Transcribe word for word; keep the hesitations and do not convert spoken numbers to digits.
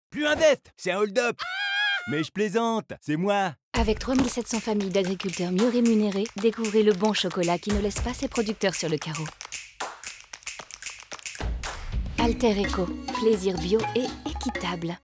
Plus Invest, c'est un hold-up. Mais je plaisante, c'est moi. Avec trois mille sept cents familles d'agriculteurs mieux rémunérés, découvrez le bon chocolat qui ne laisse pas ses producteurs sur le carreau. Alter Eco, plaisir bio et équitable.